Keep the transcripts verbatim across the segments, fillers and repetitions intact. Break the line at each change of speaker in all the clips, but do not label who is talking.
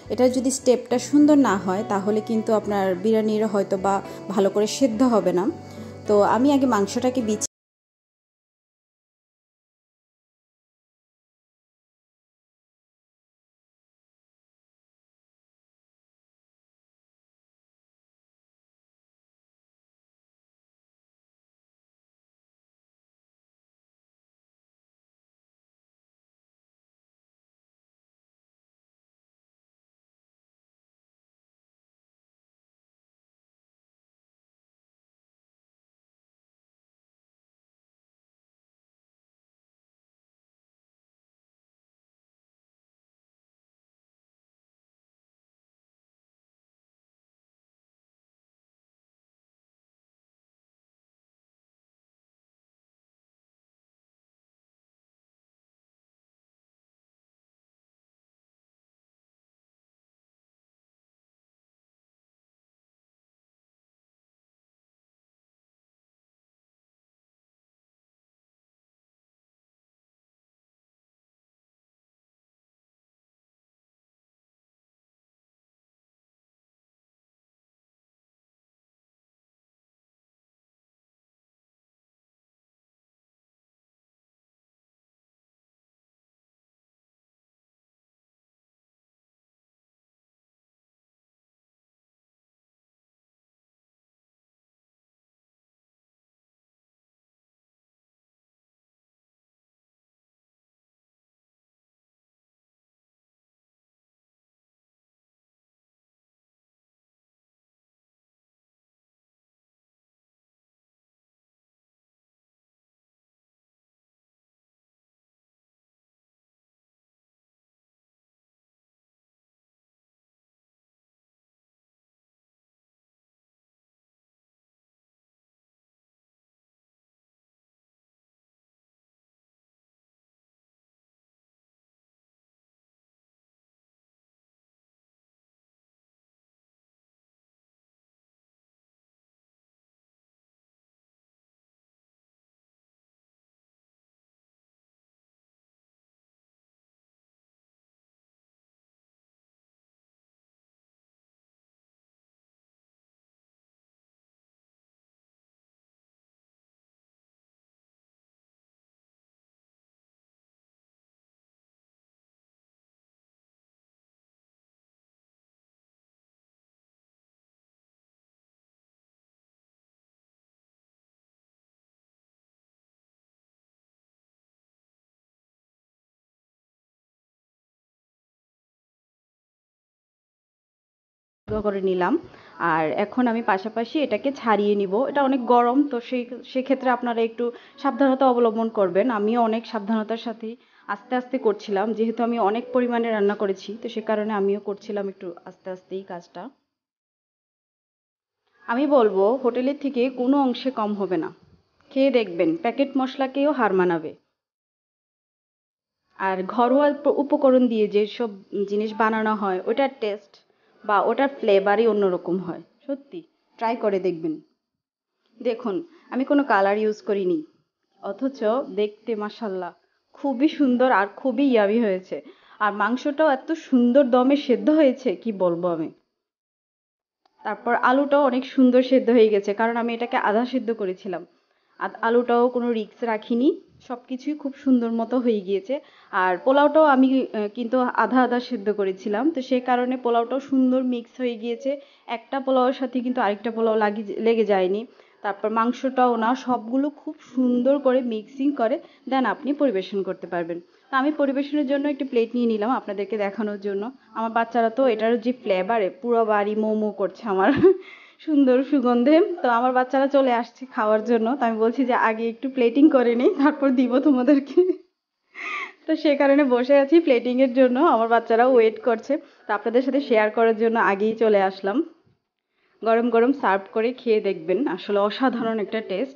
এটা যদি স্টেপটা সুন্দর না হয় তাহলে কিন্তু আপনার বিরিয়ানির হয়তো বা ভালো করে সেদ্ধ হবে না। তো আমি আগে মাংসটাকে বিছিয়ে করে নিলাম। আর এখন আমি পাশাপাশি এটাকে ছাড়িয়ে নিব। এটা অনেক গরম, তো সেই সেক্ষেত্রে আপনারা একটু সাবধানতা অবলম্বন করবেন। আমিও অনেক সাবধানতার সাথে আস্তে আস্তে করছিলাম, যেহেতু আমি অনেক পরিমাণে রান্না করেছি, তো সে কারণে আমিও করছিলাম একটু আস্তে আস্তেই কাজটা। আমি বলবো হোটেলের থেকে কোনো অংশে কম হবে না। খেয়ে দেখবেন প্যাকেট মশলাকেও হার মানাবে। আর ঘরোয়া উপ- উপকরণ দিয়ে যেসব জিনিস বানানো হয় ওটার টেস্ট বা ওটার ফ্লেভারই অন্যরকম হয়, সত্যি ট্রাই করে দেখবেন। দেখুন, আমি কোনো কালার ইউজ করিনি, অথচ দেখতে মাশাল্লাহ খুবই সুন্দর আর খুবই ইয়ামি হয়েছে। আর মাংসটাও এত সুন্দর দমে সেদ্ধ হয়েছে, কি বলবো আমি। তারপর আলুটাও অনেক সুন্দর সেদ্ধ হয়ে গেছে, কারণ আমি এটাকে আধা সেদ্ধ করেছিলাম। আর আলুটাও কোনো রিস্ক রাখিনি, সব কিছুই খুব সুন্দর মতো হয়ে গিয়েছে। আর পোলাওটাও আমি আহ, কিন্তু আধা আধা সেদ্ধ করেছিলাম, তো সেই কারণে পোলাওটাও সুন্দর মিক্স হয়ে গিয়েছে। একটা পোলাওয়ের সাথে কিন্তু আরেকটা পোলাও লাগি লেগে যায়নি। তারপর মাংসটাও না, সবগুলো খুব সুন্দর করে মিক্সিং করে দেন আপনি পরিবেশন করতে পারবেন। তো আমি পরিবেশনের জন্য একটি প্লেট নিয়ে নিলাম আপনাদেরকে দেখানোর জন্য। আমার বাচ্চারা তো এটার যে ফ্লেভারে পুরো বাড়ি মৌ মৌ করছে আমার সুন্দর সুগন্ধে। তো আমার বাচ্চারা চলে আসছে খাওয়ার জন্য, তো আমি বলছি যে আগে একটু প্লেটিং করে নিই, তারপর দিব তোমাদেরকে। তো সে কারণে বসে আছি প্লেটিং এর জন্য, আমার বাচ্চারাও ওয়েট করছে। তো আপনাদের সাথে শেয়ার করার জন্য আগেই চলে আসলাম। গরম গরম সার্ভ করে খেয়ে দেখবেন, আসলে অসাধারণ একটা টেস্ট।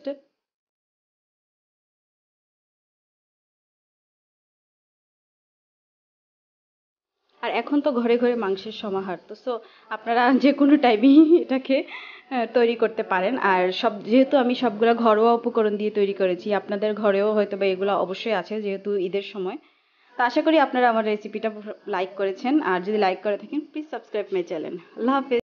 আর এখন তো ঘরে ঘরে মাংসের সমাহার, তো সো আপনারা যে কোনো টাইমেই এটাকে আহ, তৈরি করতে পারেন। আর সব যেহেতু আমি সবগুলা ঘরোয়া উপকরণ দিয়ে তৈরি করেছি, আপনাদের ঘরেও হয়তো বা এগুলো অবশ্যই আছে যেহেতু ঈদের সময়। তো আশা করি আপনারা আমার রেসিপিটা লাইক করেছেন, আর যদি লাইক করে থাকেন প্লিজ সাবস্ক্রাইব মাই চ্যানেল। আল্লাহ হাফেজ।